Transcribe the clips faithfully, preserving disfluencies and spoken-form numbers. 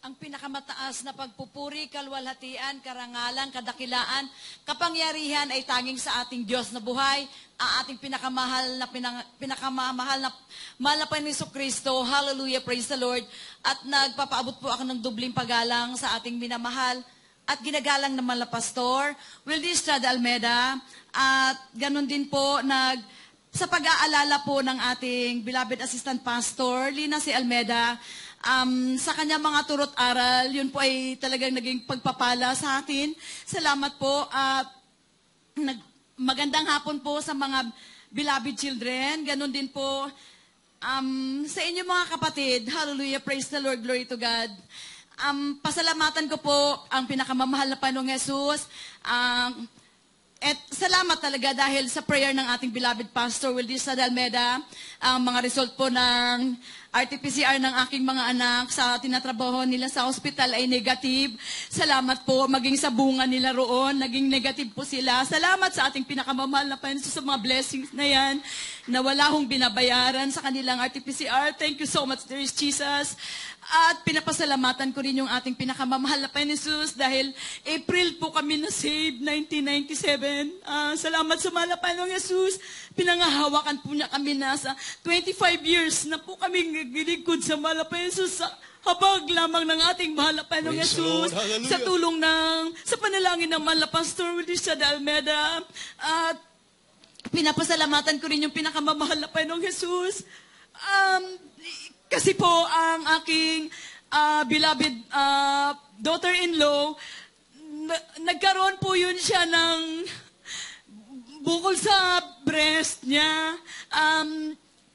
ang pinakamataas na pagpupuri, kalwalhatian, karangalan, kadakilaan, kapangyarihan ay tanging sa ating Diyos na buhay, ang ating pinakamahal na pinang, pinakamamahal na mahal na Panginoon Kristo. Hallelujah, praise the Lord. At nagpapaabot po ako ng dubling paggalang sa ating minamahal at ginagalang naman na Pastor Wildy Estrada Almeda. At ganun din po nag sa pag-aalala po ng ating beloved assistant pastor Lina C. Almeda. Um, sa kanya mga turot aral, yun po ay talagang naging pagpapala sa atin. Salamat po at nag, magandang hapon po sa mga beloved children. Ganon din po um, sa inyo mga kapatid. Hallelujah, praise the Lord, glory to God. Um, pasalamatan ko po ang pinakamamahal na Panginoong Jesus. Um, At salamat talaga dahil sa prayer ng ating beloved Pastor Wildy Estrada Almeda, ang mga result po ng R T P C R ng aking mga anak sa tinatrabaho nila sa hospital ay negative. Salamat po, maging sa bunga nila roon, naging negative po sila. Salamat sa ating pinakamamahal na Panginoon sa mga blessings na yan, na wala hong binabayaran sa kanilang R T P C R. Thank you so much, dear Jesus. At pinapasalamatan ko rin yung ating pinakamamahal na Panginoon Jesus dahil April po kami na-save, nineteen ninety-seven. Uh, salamat sa mahal na Panginoong Jesus. Pinangahawakan po niya kami na sa twenty-five years na po kami giligod sa mahal na Panginoong Jesus sa habag lamang ng ating mahal na Panginoong Jesus. Sa tulong ng, sa panalangin ng mahal na Pastor Wildy Estrada Almeda. At pinapasalamatan ko rin yung pinakamamahal na Panginoong Jesus. Um, Kasi po, ang aking uh, beloved uh, daughter-in-law, na- nagkaroon po yun siya ng bukol sa breast niya. Um,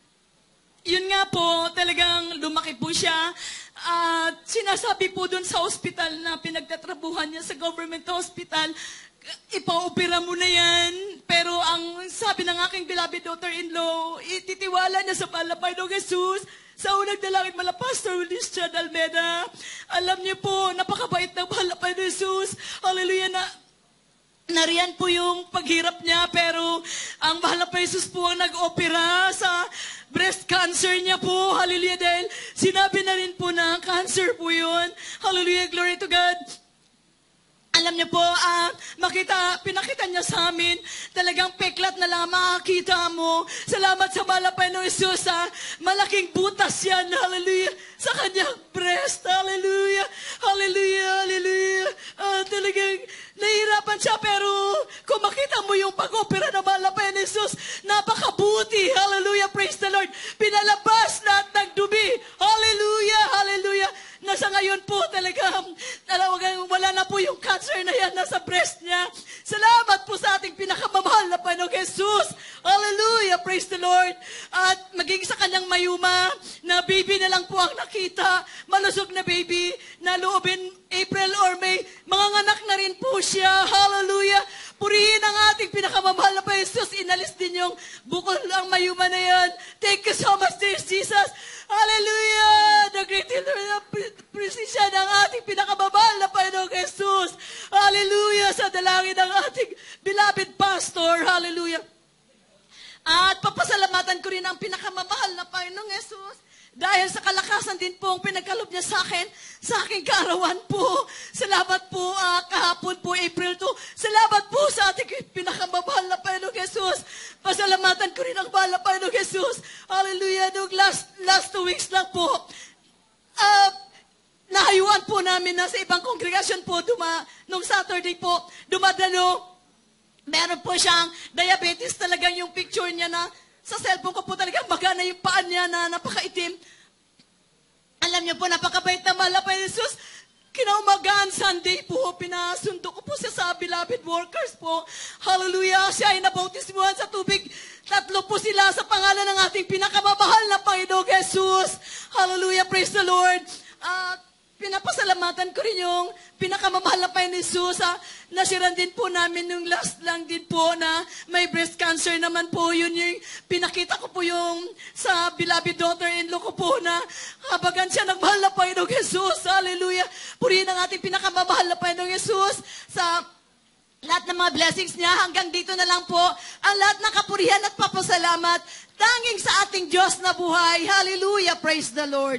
yun nga po, talagang lumaki po siya. At uh, sinasabi po dun sa hospital na pinagtatrabuhan niya sa government hospital, ipa-opera mo na yan. Pero ang sabi ng aking beloved daughter-in-law, ititiwala niya sa palapay ng Jesus. Sa unang dalangin mala Pastor Wildy Estrada Almeda, alam niyo po, napakabait ng mahal na Panginoon Jesus. Hallelujah, na nariyan po yung paghirap niya, pero ang mahal na Panginoon Jesus po ang nag-opera sa breast cancer niya po. Hallelujah, dahil sinabi na rin po na cancer po yun. Hallelujah, glory to God. Alam niyo po, uh, makita, pinakita niya sa amin, talagang peklat na lang makakita mo. Salamat sa mahal na Panginoong Jesus, ha? Malaking butas yan, hallelujah, sa kanyang breast, hallelujah, hallelujah, hallelujah. Uh, talagang nahihirapan siya, pero kung makita mo yung pag-opera ng mahal na Panginoong Jesus, napakabuti, hallelujah, praise the Lord. Pinalabas na at nagdumi, hallelujah, hallelujah. Nasa ngayon po talaga, wala na po yung cancer na yan nasa breast niya. Salamat po sa ating pinakamamahal na Panginoong Jesus. Hallelujah, praise the Lord. At maging sa kanyang mayuma, na baby na lang po ang nakita, malusog na baby, na loobin April or May, manganganak na rin po siya. Hallelujah. Purihin ang ating pinakamamahal na Panginoong Jesus. Inalis din yung bukol ang mayuma na yan. Thank you so much, dear Jesus. Hallelujah! The great precision ng ating pinakamamahal na Panginoong Jesus. Hallelujah! Sa dalangin ng ating beloved pastor. Hallelujah! At papasalamatan ko rin ang pinakamamahal na Panginoong Jesus. Dahil sa kalakasan din po ang pinagkalob niya sa akin, sa aking kaarawan po. Salamat po, uh, kahapon po, April two. Salamat po sa ating pinakamamahal na Panginoong Jesus. Pasalamatan ko rin ang mahal na Panginoong Jesus. Hallelujah. Nung last, last two weeks lang po, uh, nahayuan po namin na sa ibang kongregasyon po, duma, nung Saturday po, dumadalo, meron po siyang diabetes, talagang yung picture niya na sa cellphone ko po talagang magana yung paan niya na napakaitim. Alam niyo po, napakabait na mahal na Panginoong Jesus. Kinaumagaan, Sunday po, pinasundo ko po siya sa beloved workers po. Hallelujah, siya ay nabautismuhan sa tubig. Tatlo po sila sa pangalan ng ating pinakamamahal na Panginoong Jesus. Hallelujah, praise the Lord. At uh, pinapasalamatan ko rin yung pinakamamahal na Panginoong Jesus. Ha? Nasiran din po namin yung last lang din po na may breast cancer naman po. Yun yung pinakita ko po yung sa beloved daughter-in-law ko po na habagan siya ng mahal na Panginoong Jesus. Hallelujah. Purihin ang ating pinakamamahal na Panginoong Jesus sa lahat ng mga blessings niya. Hanggang dito na lang po ang lahat ng kapurihan at papasalamat tanging sa ating Diyos na buhay. Hallelujah. Praise the Lord.